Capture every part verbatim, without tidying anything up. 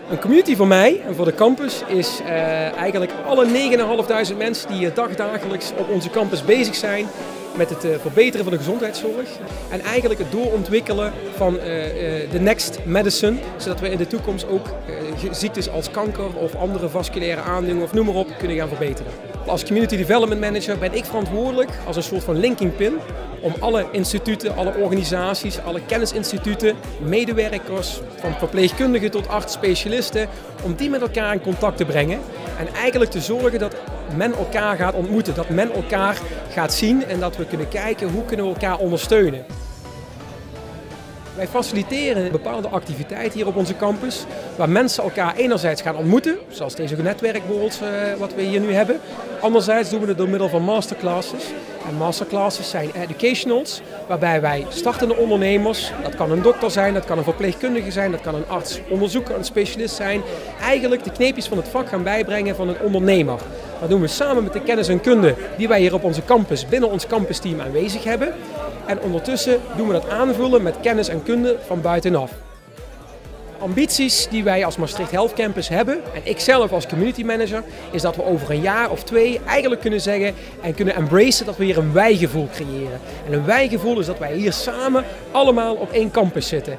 Een community voor mij en voor de campus is uh, eigenlijk alle negen duizend vijfhonderd mensen die dagdagelijks op onze campus bezig zijn met het uh, verbeteren van de gezondheidszorg. En eigenlijk het doorontwikkelen van uh, uh, de next medicine, zodat we in de toekomst ook uh, ziektes als kanker of andere vasculaire aandoeningen of noem maar op kunnen gaan verbeteren. Als Community Development Manager ben ik verantwoordelijk als een soort van linking pin om alle instituten, alle organisaties, alle kennisinstituten, medewerkers, van verpleegkundigen tot arts, specialisten, om die met elkaar in contact te brengen en eigenlijk te zorgen dat men elkaar gaat ontmoeten, dat men elkaar gaat zien en dat we kunnen kijken hoe kunnen we elkaar ondersteunen. Wij faciliteren bepaalde activiteiten hier op onze campus, waar mensen elkaar enerzijds gaan ontmoeten, zoals deze netwerkborrels uh, wat we hier nu hebben. Anderzijds doen we het door middel van masterclasses. En masterclasses zijn educationals, waarbij wij startende ondernemers, dat kan een dokter zijn, dat kan een verpleegkundige zijn, dat kan een arts, onderzoeker, een specialist zijn, eigenlijk de kneepjes van het vak gaan bijbrengen van een ondernemer. Dat doen we samen met de kennis en kunde die wij hier op onze campus, binnen ons campusteam aanwezig hebben. En ondertussen doen we dat aanvullen met kennis en kunde van buitenaf. Ambities die wij als Maastricht Health Campus hebben, en ik zelf als community manager, is dat we over een jaar of twee eigenlijk kunnen zeggen en kunnen embracen dat we hier een wij-gevoel creëren. En een wij-gevoel is dat wij hier samen allemaal op één campus zitten.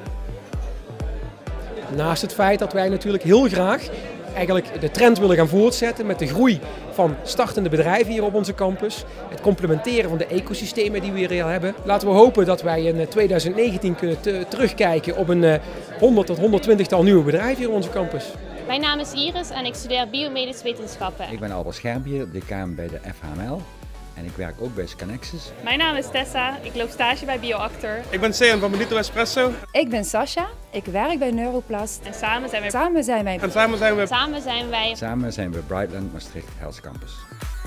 Naast het feit dat wij natuurlijk heel graag eigenlijk de trend willen gaan voortzetten met de groei van startende bedrijven hier op onze campus. Het complementeren van de ecosystemen die we hier hebben. Laten we hopen dat wij in tweeduizend negentien kunnen terugkijken op een honderd tot honderdtwintig tal nieuwe bedrijven hier op onze campus. Mijn naam is Iris en ik studeer biomedische wetenschappen. Ik ben Albert Schermbier, decaan bij de F H M L. En ik werk ook bij Scanexus. Mijn naam is Tessa, ik loop stage bij BioActor. Ik ben Sean van Benito Espresso. Ik ben Sascha, ik werk bij Neuroplast. En samen zijn wij... Samen zijn wij... En samen zijn we... Samen zijn wij... Samen zijn we Brightland Maastricht Health Campus.